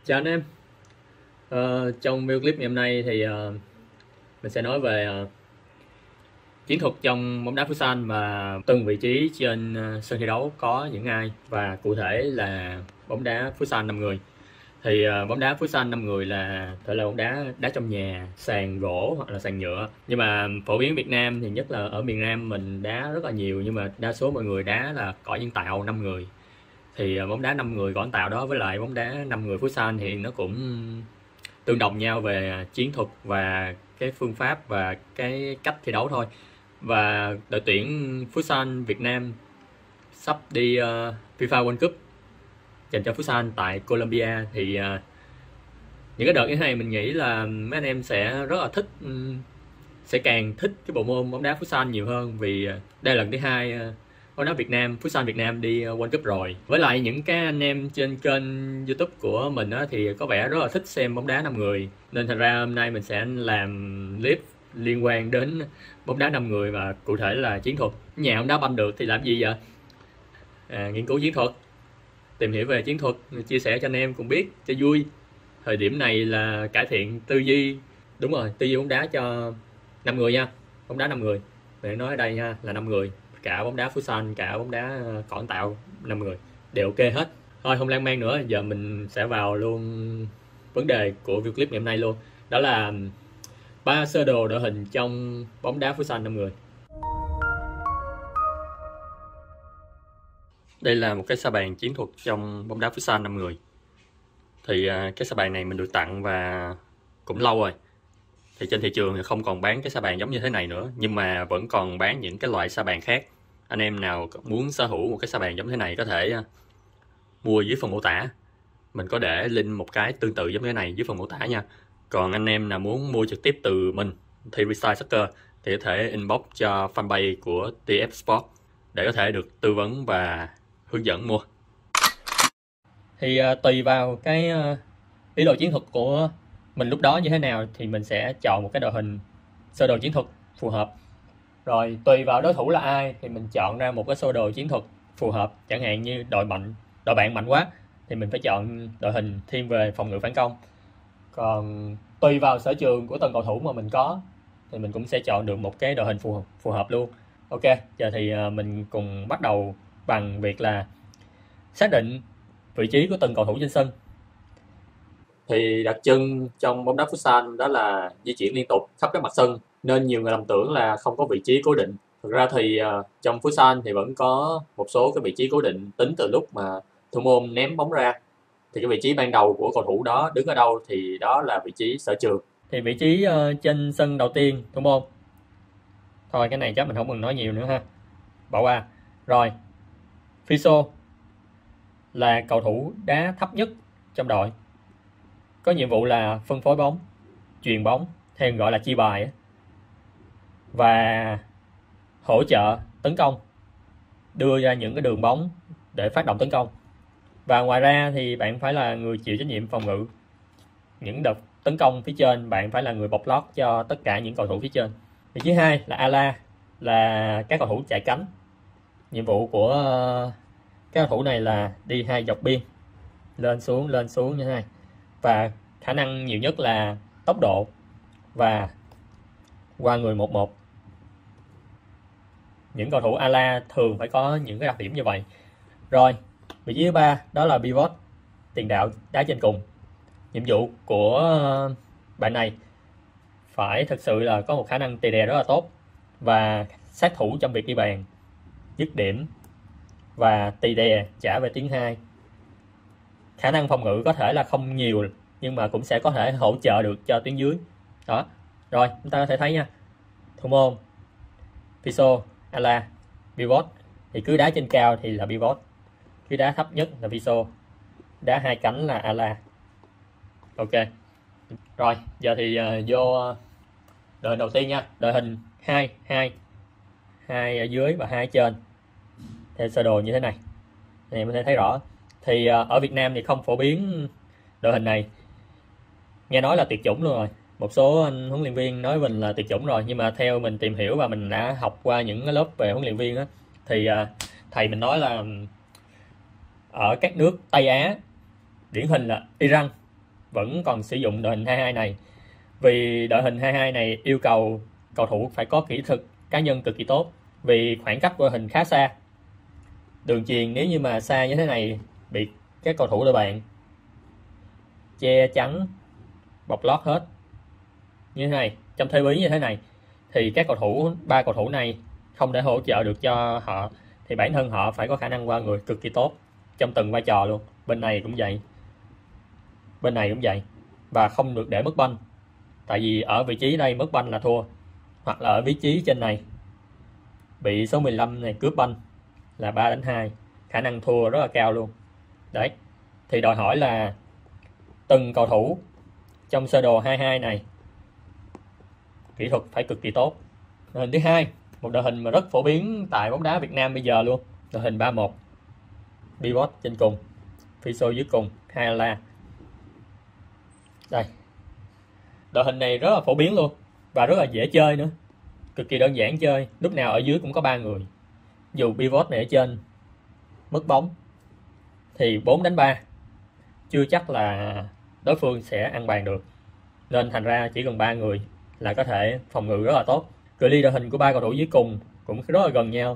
Chào anh em. Trong video clip ngày hôm nay thì mình sẽ nói về chiến thuật trong bóng đá Futsal và từng vị trí trên sân thi đấu có những ai, và cụ thể là bóng đá Futsal 5 người. Thì bóng đá Futsal 5 người là thể là bóng đá trong nhà, sàn gỗ hoặc là sàn nhựa. Nhưng mà phổ biến Việt Nam thì nhất là ở miền Nam mình đá rất là nhiều, nhưng mà đa số mọi người đá là cỏ nhân tạo 5 người. Thì bóng đá 5 người cỏ nhân tạo đó với lại bóng đá 5 người Futsal thì nó cũng tương đồng nhau về chiến thuật và cái phương pháp và cái cách thi đấu thôi. Và đội tuyển Futsal Việt Nam sắp đi FIFA World Cup dành cho Futsal tại Colombia, thì những cái đợt như thế này mình nghĩ là mấy anh em sẽ rất là thích, sẽ càng thích cái bộ môn bóng đá Futsal nhiều hơn, vì đây là lần thứ hai bóng đá Việt Nam, Futsal Việt Nam đi World Cup rồi. Với lại những cái anh em trên kênh YouTube của mình á, thì có vẻ rất là thích xem bóng đá 5 người, nên thành ra hôm nay mình sẽ làm clip liên quan đến bóng đá 5 người và cụ thể là chiến thuật. Nhà không đá banh được thì làm gì vậy? Nghiên cứu chiến thuật, tìm hiểu về chiến thuật, chia sẻ cho anh em cùng biết cho vui. Thời điểm này là cải thiện tư duy, đúng rồi, tư duy bóng đá cho 5 người nha. Bóng đá 5 người, mình nói ở đây nha, là 5 người, cả bóng đá Futsal, cả bóng đá cỏ nhân tạo 5 người đều ok hết. Thôi không lan man nữa, giờ mình sẽ vào luôn vấn đề của video clip ngày hôm nay luôn. Đó là 3 sơ đồ đội hình trong bóng đá Futsal 5 người. Đây là một cái sa bàn chiến thuật trong bóng đá Futsal 5 người. Thì cái sa bàn này mình được tặng và cũng lâu rồi. Thì trên thị trường thì không còn bán cái sa bàn giống như thế này nữa, nhưng mà vẫn còn bán những cái loại sa bàn khác. Anh em nào muốn sở hữu một cái sa bàn giống thế này có thể mua dưới phần mô tả. Mình có để link một cái tương tự giống thế này dưới phần mô tả nha. Còn anh em nào muốn mua trực tiếp từ mình, thì Freestyle Soccer, thì có thể inbox cho fanpage của TF Sport để có thể được tư vấn và hướng dẫn mua. Thì tùy vào cái ý đồ chiến thuật của mình lúc đó như thế nào thì mình sẽ chọn một cái đội hình sơ đồ chiến thuật phù hợp. Rồi tùy vào đối thủ là ai thì mình chọn ra một cái sơ đồ chiến thuật phù hợp. Chẳng hạn như đội bạn mạnh quá thì mình phải chọn đội hình thiên về phòng ngự phản công. Còn tùy vào sở trường của từng cầu thủ mà mình có thì mình cũng sẽ chọn được một cái đội hình phù hợp luôn. Ok, giờ thì mình cùng bắt đầu bằng việc là xác định vị trí của từng cầu thủ trên sân. Thì đặc trưng trong bóng đá Futsal đó là di chuyển liên tục khắp các mặt sân, nên nhiều người lầm tưởng là không có vị trí cố định. Thực ra thì trong Futsal thì vẫn có một số cái vị trí cố định tính từ lúc mà thủ môn ném bóng ra. Thì cái vị trí ban đầu của cầu thủ đó đứng ở đâu thì đó là vị trí sở trường. Thì vị trí trên sân đầu tiên thủ môn. Thôi cái này chắc mình không cần nói nhiều nữa ha, bỏ qua. Rồi, Fiso là cầu thủ đá thấp nhất trong đội, có nhiệm vụ là phân phối bóng, chuyền bóng, hay gọi là chia bài, và hỗ trợ tấn công, đưa ra những cái đường bóng để phát động tấn công. Và ngoài ra thì bạn phải là người chịu trách nhiệm phòng ngự. Những đợt tấn công phía trên bạn phải là người bọc lót cho tất cả những cầu thủ phía trên. Vị trí 2 là Ala, là các cầu thủ chạy cánh. Nhiệm vụ của các cầu thủ này là đi hai dọc biên, lên xuống như thế này, và khả năng nhiều nhất là tốc độ và qua người 1-1. Những cầu thủ Ala thường phải có những cái đặc điểm như vậy. Rồi, vị trí thứ 3 đó là pivot, tiền đạo đá trên cùng. Nhiệm vụ của bạn này phải thực sự là có một khả năng tì đè rất là tốt và sát thủ trong việc ghi bàn, dứt điểm và tì đè trả về tuyến 2. Khả năng phòng ngự có thể là không nhiều, nhưng mà cũng sẽ có thể hỗ trợ được cho tuyến dưới. Đó. Rồi, chúng ta có thể thấy nha. Thủ môn, Fiso, Ala, pivot. Thì cứ đá trên cao thì là pivot, cứ đá thấp nhất là Fiso, đá hai cánh là Ala. Ok. Rồi, giờ thì vô đội hình đầu tiên nha. Đội hình 2 ở dưới và 2 ở trên, theo sơ đồ như thế này. Này mình có thể thấy rõ. Thì ở Việt Nam thì không phổ biến đội hình này. Nghe nói là tuyệt chủng luôn rồi. Một số anh huấn luyện viên nói mình là tuyệt chủng rồi, nhưng mà theo mình tìm hiểu và mình đã học qua những lớp về huấn luyện viên á, thì thầy mình nói là ở các nước Tây Á, điển hình là Iran, vẫn còn sử dụng đội hình 22 này, vì đội hình 22 này yêu cầu cầu thủ phải có kỹ thuật cá nhân cực kỳ tốt, vì khoảng cách của đội hình khá xa. Đường chuyền nếu như mà xa như thế này bị các cầu thủ đội bạn che chắn bọc lót hết như thế này, trong thế bí như thế này, thì các cầu thủ, ba cầu thủ này không để hỗ trợ được cho họ, thì bản thân họ phải có khả năng qua người cực kỳ tốt trong từng vai trò luôn. Bên này cũng vậy, bên này cũng vậy, và không được để mất banh, tại vì ở vị trí đây mất banh là thua, hoặc là ở vị trí trên này bị số 15 này cướp banh là 3-2, khả năng thua rất là cao luôn. Đấy, thì đòi hỏi là từng cầu thủ trong sơ đồ 22 này kỹ thuật phải cực kỳ tốt. Đội hình thứ hai, một đội hình mà rất phổ biến tại bóng đá Việt Nam bây giờ luôn, đội hình 3-1, pivot trên cùng, Fiso dưới cùng, Hayala. Đây, đội hình này rất là phổ biến luôn và rất là dễ chơi nữa, cực kỳ đơn giản chơi, lúc nào ở dưới cũng có 3 người. Dù pivot này ở trên mất bóng thì 4-3 chưa chắc là đối phương sẽ ăn bàn được, nên thành ra chỉ cần 3 người là có thể phòng ngự rất là tốt. Cự ly đội hình của ba cầu thủ dưới cùng cũng rất là gần nhau,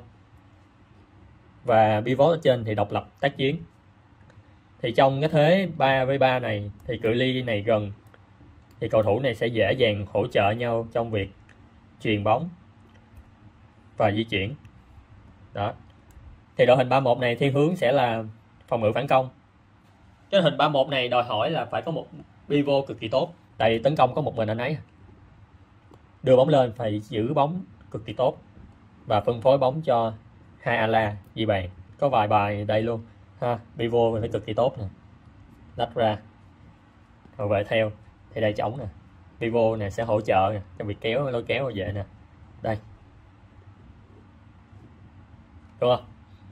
và pivot ở trên thì độc lập tác chiến. Thì trong cái thế 3v3 này thì cự ly này gần, thì cầu thủ này sẽ dễ dàng hỗ trợ nhau trong việc truyền bóng và di chuyển. Đó, thì đội hình 3-1 này thiên hướng sẽ là phòng ngự phản công. Cái đội hình 3-1 này đòi hỏi là phải có một pivot cực kỳ tốt, tại vì tấn công có một mình anh ấy, đưa bóng lên phải giữ bóng cực kỳ tốt và phân phối bóng cho Hayala ghi bàn. Có vài bài đây luôn ha, pivot phải cực kỳ tốt nè, lách ra hậu vệ theo thì đây trống nè, pivot nè sẽ hỗ trợ nè trong việc kéo, lôi kéo về nè, đây đúng không?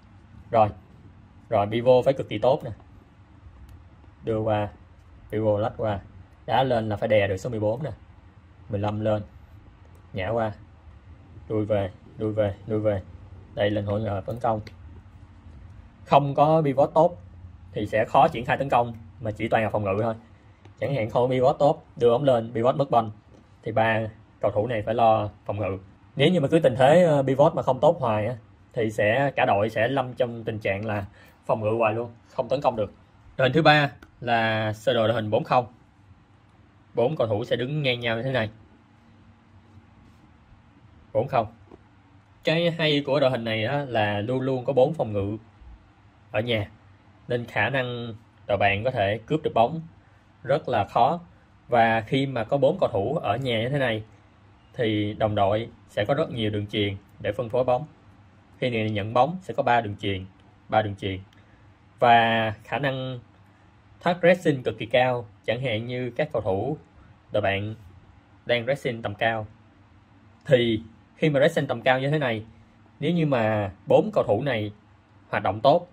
Rồi pivot phải cực kỳ tốt nè, đưa qua, pivot lách qua, đá lên là phải đè được số 14 nè, 15 lên, nhả qua, đuôi về, đây lên hỗ trợ tấn công. Không có pivot tốt thì sẽ khó triển khai tấn công, mà chỉ toàn là phòng ngự thôi. Chẳng hạn không có pivot tốt, đưa bóng lên, pivot mất banh, thì ba cầu thủ này phải lo phòng ngự. Nếu như mà cứ tình thế pivot mà không tốt hoài á, thì cả đội sẽ lâm trong tình trạng là phòng ngự hoài luôn, không tấn công được. Đội hình thứ ba là sơ đồ đội hình 4-0. 4 cầu thủ sẽ đứng ngang nhau như thế này. 4-0. Cái hay của đội hình này á, là luôn luôn có 4 phòng ngự ở nhà, nên khả năng đội bạn có thể cướp được bóng rất là khó. Và khi mà có 4 cầu thủ ở nhà như thế này thì đồng đội sẽ có rất nhiều đường chuyền để phân phối bóng. Khi người nhận bóng sẽ có 3 đường chuyền, và khả năng thoát pressing cực kỳ cao. Chẳng hạn như các cầu thủ đội bạn đang pressing tầm cao, thì khi mà pressing tầm cao như thế này, nếu như mà 4 cầu thủ này hoạt động tốt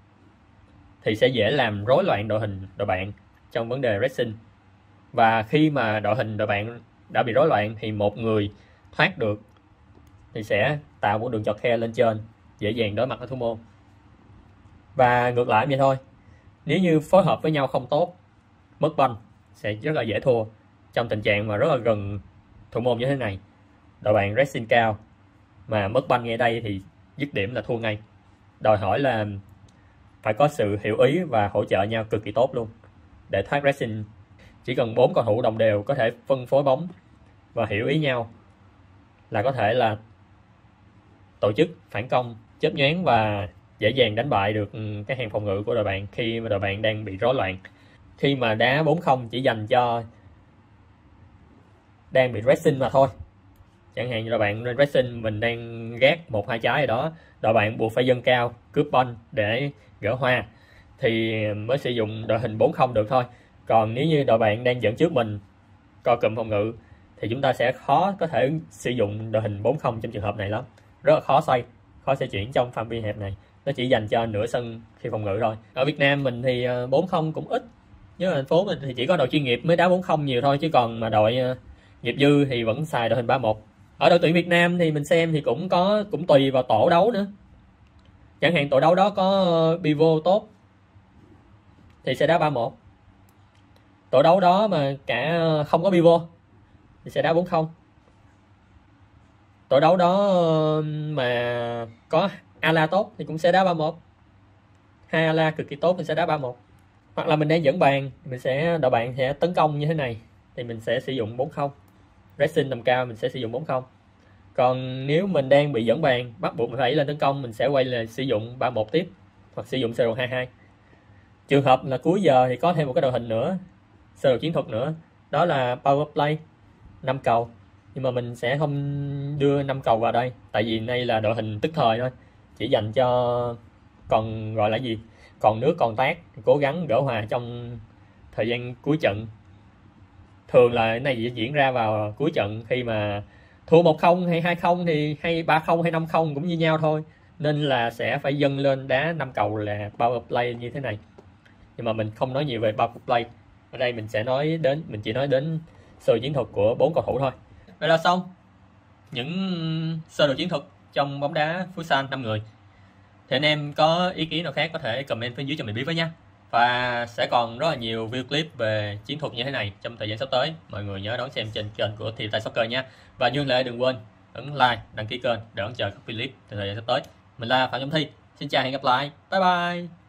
thì sẽ dễ làm rối loạn đội hình đội bạn trong vấn đề pressing. Và khi mà đội hình đội bạn đã bị rối loạn thì một người thoát được thì sẽ tạo một đường chọt khe lên trên, dễ dàng đối mặt với thủ môn. Và ngược lại vậy thôi, nếu như phối hợp với nhau không tốt, mất banh sẽ rất là dễ thua. Trong tình trạng mà rất là gần thủ môn như thế này, đội bạn pressing cao mà mất banh ngay đây thì dứt điểm là thua ngay. Đòi hỏi là phải có sự hiểu ý và hỗ trợ nhau cực kỳ tốt luôn để thoát pressing. Chỉ cần 4 cầu thủ đồng đều có thể phân phối bóng và hiểu ý nhau là có thể là tổ chức phản công chớp nhoáng và dễ dàng đánh bại được cái hàng phòng ngự của đội bạn khi mà đội bạn đang bị rối loạn. Khi mà đá 4-0 chỉ dành cho đang bị pressing mà thôi. Chẳng hạn như đội bạn lên pressing, mình đang gác 1-2 trái ở đó, đội bạn buộc phải dâng cao cướp banh để gỡ hoa thì mới sử dụng đội hình 4-0 được thôi. Còn nếu như đội bạn đang dẫn trước mình, co cụm phòng ngự, thì chúng ta sẽ khó có thể sử dụng đội hình 4-0 trong trường hợp này lắm. Rất là khó xoay, khó sẽ chuyển trong phạm vi hẹp này. Nó chỉ dành cho nửa sân khi phòng ngự thôi. Ở Việt Nam mình thì 4-0 cũng ít. Với thành phố mình thì chỉ có đội chuyên nghiệp mới đá 4-0 nhiều thôi, chứ còn mà đội nghiệp dư thì vẫn xài đội hình 3-1. Ở đội tuyển Việt Nam thì mình xem thì cũng tùy vào tổ đấu nữa. Chẳng hạn tổ đấu đó có pivot tốt thì sẽ đá 3-1. Tổ đấu đó mà cả không có pivot thì sẽ đá 4-0. Tổ đấu đó mà có ala tốt thì cũng sẽ đá 3-1. 2 ala cực kỳ tốt thì sẽ đá 3-1. Hoặc là mình đang dẫn bàn, mình sẽ đội bạn sẽ tấn công như thế này thì mình sẽ sử dụng 4-0. Pressing tầm cao mình sẽ sử dụng 4-0. Còn nếu mình đang bị dẫn bàn, bắt buộc mình phải lên tấn công, mình sẽ quay lại sử dụng 3-1 tiếp, hoặc sử dụng sơ đồ 2-2. Trường hợp là cuối giờ thì có thêm một cái đội hình nữa, sơ đồ chiến thuật nữa, đó là power play 5 cầu. Nhưng mà mình sẽ không đưa 5 cầu vào đây, tại vì đây là đội hình tức thời thôi, chỉ dành cho còn gọi là gì, còn nước còn tát, cố gắng gỡ hòa trong thời gian cuối trận. Thường là cái này diễn ra vào cuối trận, khi mà thua 1-0 hay 2-0 thì hay 3-0 hay 5-0 cũng như nhau thôi, nên là sẽ phải dâng lên đá 5 cầu là power play như thế này. Nhưng mà mình không nói nhiều về power play ở đây, mình chỉ nói đến sơ đồ chiến thuật của 4 cầu thủ thôi. Vậy là xong những sơ đồ chiến thuật trong bóng đá Futsal 5 người. Thì anh em có ý kiến nào khác có thể comment phía dưới cho mình biết với nha. Và sẽ còn rất là nhiều video clip về chiến thuật như thế này trong thời gian sắp tới. Mọi người nhớ đón xem trên kênh của Thiên Tài Soccer nha. Và như lệ đừng quên ấn like, đăng ký kênh để đón chờ các clip từ thời gian sắp tới. Mình là Phạm Trọng Thi. Xin chào và hẹn gặp lại. Bye bye.